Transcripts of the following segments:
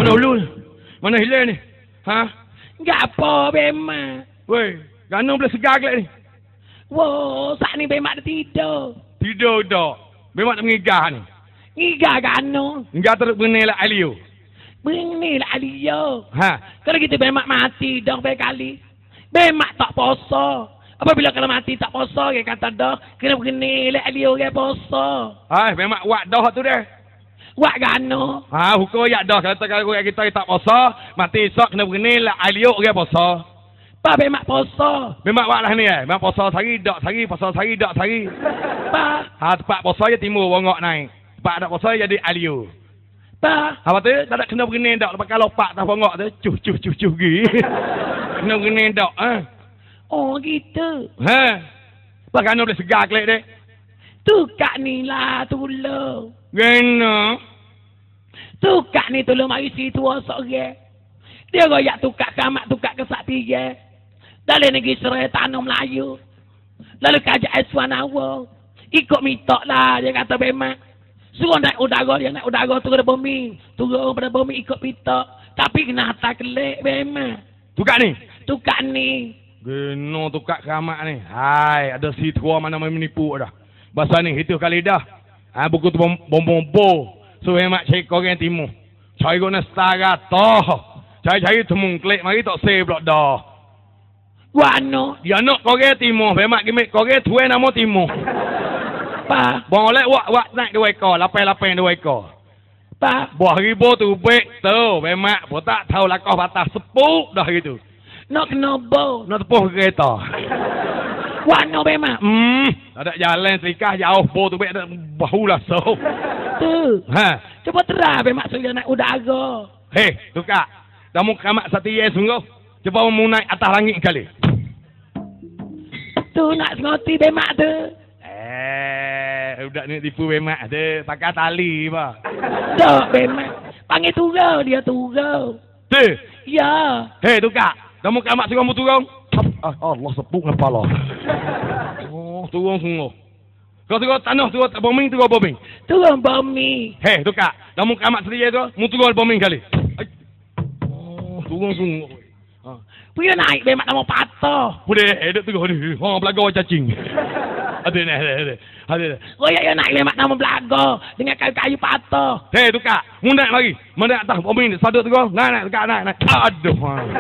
Mana ulu? Mana hilang ni? Ha? Gapo bemak? Weh, gano boleh segar kelak ni? Wow, saat ni bemak dah tidur. Tidur dah. Memang nak mengigah ni. Ngiga gano? Enggak terus menilai Alio. Begini lah Alio. Ha? Kalau kita bemak mati dah berkali. Bemak tak poso. Apabila kalau mati tak poso, dia kata dah. Kena begini lah Alio dia poso. Memang wak dah tu dah. Wak gano? Hukum ya dah. Kalau kita tak poso, mati esok kena begini lah Alio dia poso. Pak bemak poso. Memang wak lah ni memang poso sehari, dak sehari, poso sehari, dak sehari. Pak. Tempat poso je timur bongok naik. Tempat ada poso jadi Alio. Pak. Apa tu? Tak ada kena begini dak. Lepas kalau pak tak bongok tu, cuh gi. Kena begini dak. Oh gitu. Pak kena boleh segar kelak dek. Tukak ni lah tolong. Gena. Tukak ni tolong mari si tua sore. Dia royak tukak kamak, tukak kesak tiga. Dalam negeri Serai Tanah Melayu. Lalu kajak Aiswan awal. Ikut mitok lah, dia kata bemak. Suruh naik udara, dia naik udara turun pada bumi. Turun pada bumi ikut mitok. Tapi kena hantar kelik bemak. Tukak ni? Tukak ni. Gena tukak kamak ni. Hai, ada si tua mana main menipu dah. Bahasa ni, itu kali dah. Buku tu bom-bom-bom. So hemat cari korang timur. Cari guna setara toh. Cari-cari temung klik mari tak say pula dah. Wano? Dia nak Korea Timur, memang gimik Korea tuai nama Timur. Pa. Boleh wak naik 2 ekor, lapang 2 ekor. Pa. Buah ribu tu baik tu, memang bo tak tahu lakah batas sepuk dah gitu. Nak kena bo. Nak tepuh kereta. Wano memang. Ada jalan serikah jauh bo tu baik ada bahu lah so. Tu. Cuba terah memang sudah naik udara. Hei, tu kak. Kamu kamak Satya sungguh. Cuba mau naik atas langit kali. Tu nak ngoti bemak tu. Budak ni tipu bemak tu. Pakai tali apa. Tak bemak. Panggil turau dia turau. Tu? Ya. Hei tu kak. Kamu kamak sungguh turun. Allah sepuk kepala. Oh, turun sungguh. Kau turun tanah, turun bombing, turun bombing. Turun bombing. Hei tu kak. Kamu kamak Satya tu. Mau turun bombing kali. Turun sungguh. Punya naik bemak nama patah. Boleh, duduk tengok ni. Belaga cacing. Ada. Royak yang naik bemak nama belaga. Dengan kayu-kayu patah. Hei, tu kak. Mu naik lagi. Mana atas bombing ni. Sadut tengok. Naik, kak, naik. Aduh.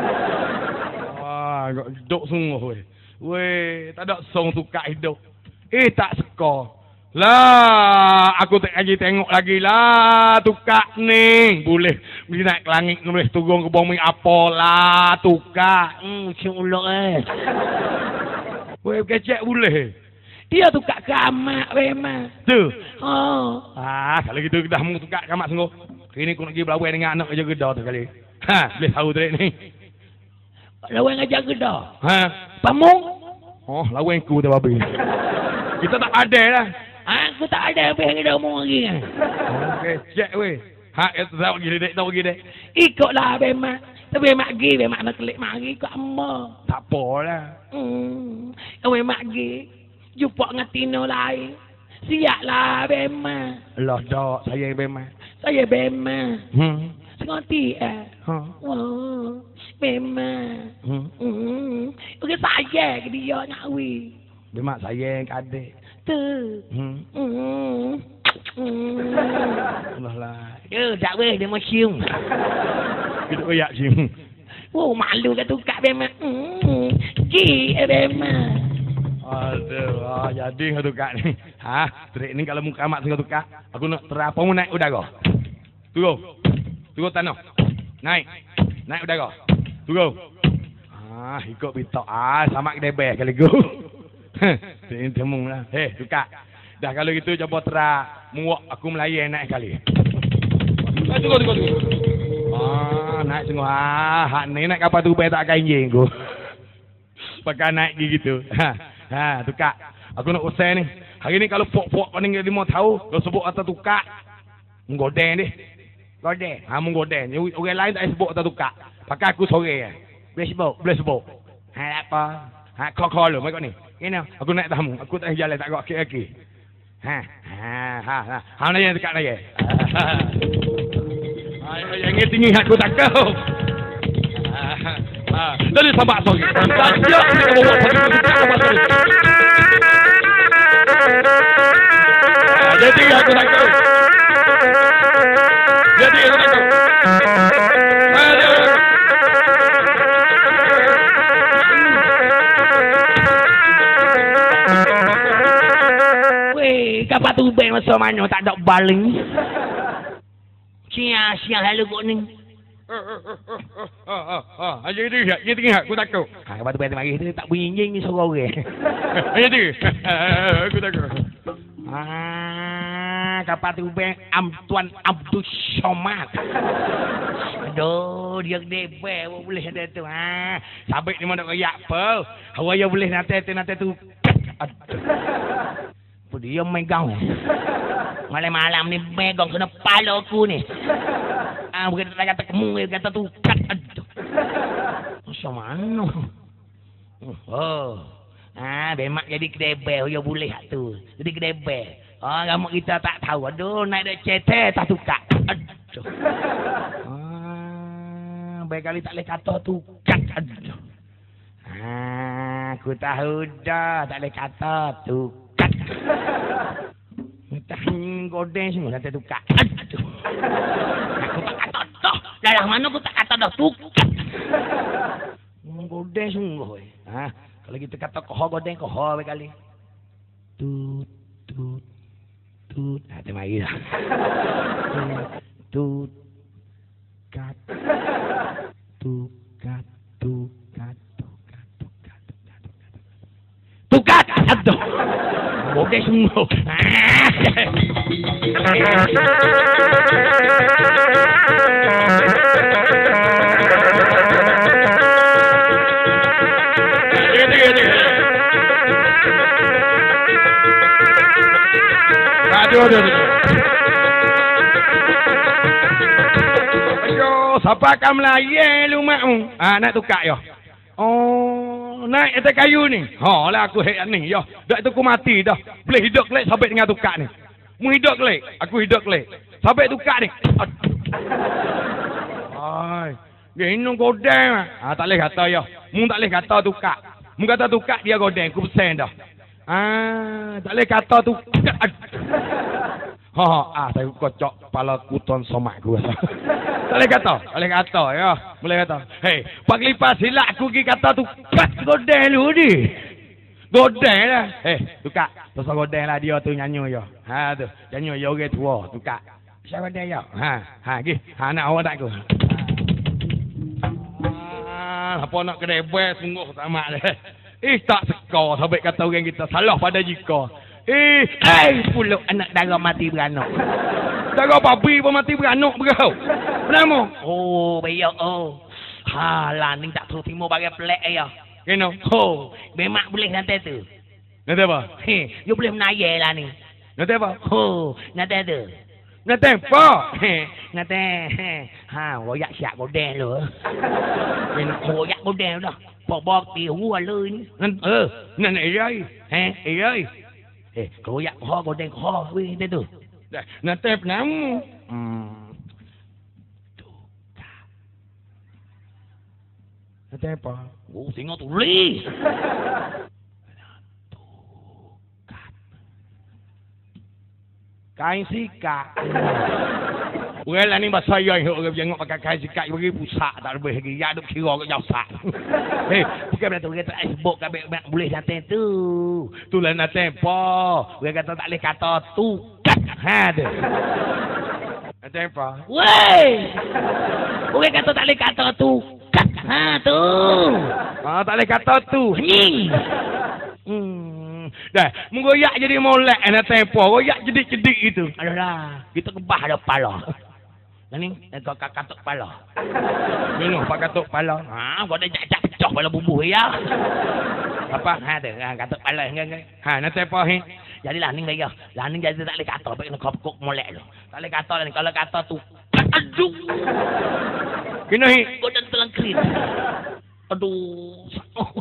Wah, duduk sungguh weh. Weh, tak ada song tu kak hidup. Tak sekor. Lah, aku tak lagi tengok lagi lah tukak ni. Boleh naik ke langit, boleh turun ke bumi apalah tukak. Culok Weh, kecek boleh. Dia tukak kamak memang. Tu. Kalau gitu dah mu tukak kamak sungguh. Ini aku nak pergi berlawan dengan anak kerja gedah tu kali. Boleh tahu trik ni. Lawan kerja gedah? Pamung? Lawan ku tu babi. Kita tak ada lah. Aku tak ada apa yang dia omong lagi. Okey, cek weh. Itu tahu pergi dek. Ikutlah bemak. Tapi bemak pergi, bemak nak kelik mari ikut amma. Tak apalah. Bemak pergi. Jumpa dengan Tino lain. Siaplah bemak. Lah dak, saya bemak. Saya bemak. Sengerti Wah, bemak. Okey saya ke dia nyawi. Bemak saya ke adik. Tu. Allah lah. Tak boleh dia mau cium. Kita koyak cium. Oh malu kat tukak bemak. Bemak. Aduh, jadi kau tukak ni. Trik ni kalau muka mak tengok tukak, aku nak terapa mu naik udara. Turun tanah. Naik udara. Turun. Ikut pitok. Sama kedebeh kali go. Ini temung lah. Hei, tukak. Dah kalau gitu coba terak. Muak aku melayan naik kali. Tunggu. Naik sungguh. Hak ni naik kapal tu tak akan injing aku. Pakai naik gitu. Tukak. Aku nak usai ni. Hari ni kalau pok-pok kau ni dia mau tahu. Kau sebut atas tukak. Menggodeng deh. Godeng. Menggodeng. Orang lain tak sebut atas tukak. Pakai aku sore. Boleh sebut. Apa? Kau lu. Mereka ni. Ini aku naik tamu. Aku tak jalan tak kau kaki. Nak yang dekat lagi. Yang ni tinggi aku takut. Dari sabak sorry. Tajak kita bawa satu sabak sorry. Jadi aku takut. Jadi aku takut. Weh, kapan tu beng masa mana tak ada baling. Siang lalu kau ni. Jadi aku takut. Kapan tu beng mari tu tak bunyi ni suara orang. Jadi aku takut. Kapan tu beng Tuan Abdul Somad. Aduh, dia gede boleh ada tu. Sabit ni mana kayak apa? Awak boleh nanti tu. Aduh. Dia megang. Malam-malam ni megang kena kepala aku ni. Bukan tak kata kamu, dia kata tu kat. Aduh. Macam mana? Bemak jadi kedebel, dia boleh tu. Jadi kedebel. Kamu kita tak tahu. Aduh, naik dah cetek tak tukar. Aduh. Baik kali tak boleh kata tu kat. Aduh. Aku tahu dah tak boleh kata tu kat. Tak godeng semua nanti tukar. Aduh. Aku tak kata dah. Dalam mana aku tak kata dah tukar. Godeng sungguh. Kalau kita kata koho godeng koho baik kali. Tut. Hati mari dah. Tut. Kat. Tukat. Aduh. Godeng sungguh. Aduh. Ayo, siapa akan melayan lumakmu? Nak tukar yo. Oh, naik atas kayu ni. Lah aku hek ni yo. Dak tu aku mati dah. Boleh hidup kelek sampai dengan tukar ni. Mu hidup kelek, aku hidup kelek. Sampai tukar ni. Ai, dia inung godeng. Tak boleh kata yo. Mu tak boleh kata tukar. Mu kata tukar dia godeng, aku pesen dah. Tak boleh kata tukar. Saya kocok kepala kuton somak aku. Boleh kata ya. Boleh kata. Hei, Pak Lipas silap aku pergi kata tu kat godeng dulu ni. Godeng lah. Tukar. Pasal godeng lah dia tu nyanyi ya. Tu. Nyanyi ya orang tua. Tukar. Siapa godeng ya? Pergi. Nak awak tak aku. Apa nak kedebel sungguh sama dah. Tak sekar sampai kata orang kita salah pada jika. Puluk anak darah mati beranak. Darah babi pun mati beranak berau. Kenapa? Bayar. Lah ni tak tahu timur bagai pelak ya. Kena. Memang boleh nanti tu. Nanti apa? You boleh menayar lah ni. Nanti apa? Nanti tu. Nanti apa? Nanti. Royak siap godeng lu. Royak godeng dah. Bok di hua lu ni. Nanti rai. Rai. Royak kau godeng kau weh dia tu. Nanti apa nama? Nanti apa? Tengok tulis. Kain sikat. Well, ni bahasa saya orang tengok pakai kain sikat bagi pusat tak lebih lagi. Ya duk kira ke jauh. Bukan berarti orang kata sebut kabeh boleh nanti tu. Tu lah nanti apa? Orang kata tak boleh kata tu. Ada. Nanti apa? Weh. Orang kata tak boleh kata tu. Tu. Tak boleh kata tu. Ni. Dah, menggoyak jadi molek nak tempo. Goyak jedik-jedik itu. Alah, kita kebah ada kepala. Ni, kau katuk kepala. Tengok pak katuk kepala. Kau dah jajak pecah kepala bubuh ya. Apa? Tu, katuk kepala enggak. Nak tempo ni. Jadi lah ni gaya. Lah ni jadi tak boleh kata, baik nak kok molek tu. Tak boleh kata ni kalau kata tu. Aduh. Kena hi. Kau dah terangkrit. Aduh.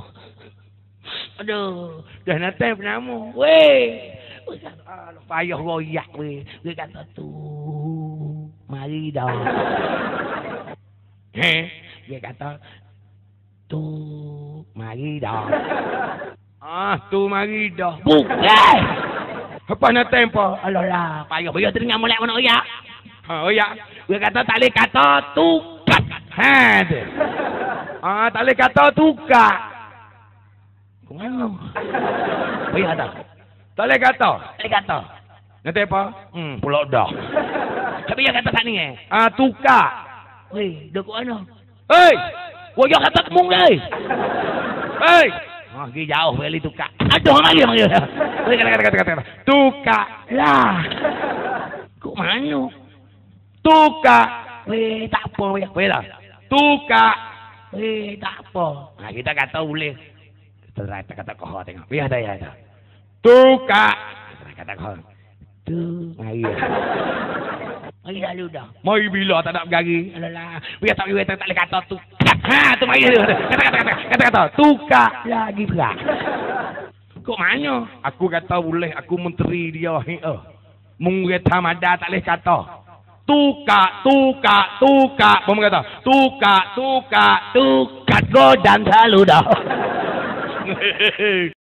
Aduh, dah nanti nama. Weh. Payah royak weh. Dia kata tu. Mari dah. Dia kata, tu mari dah. Tu mari dah. Bukan. Apa nak tempo? Alah, payah dia teringat molek mana ya. Ya. Dia kata tak boleh kata tukar. Tu. Tak boleh kata tukar. Ke mana? Payah dah. Tak boleh kata. Tak boleh kata. Nanti apa? Pulak dah. Tapi dia kata tak ni Tukar. Weh, dia ke mana? Hei! Wah, dia kata kemung dia. Hei! Pergi jauh beli tukar. Aduh, lagi panggil. Weh, kata. Tukar. Lah. Kok mana? Tukar. Weh, tak apa. Weh lah. Tukar. Weh, tak apa. Nah, kita kata boleh. Kita kata kau tengok. Weh, ada. Tukar. Kata kau. Tu. Mari. Mari dah lu dah. Mari bila tak nak bergari. Alah. Weh, tak boleh kata tu. Tu mari. Kata. Tukar. Lagi pula. Kok mana? Aku kata boleh. Aku menteri dia. Mungkin Hamada tak boleh kata. Tukar. Apa kata? Tukar. Tukar godan selalu dah.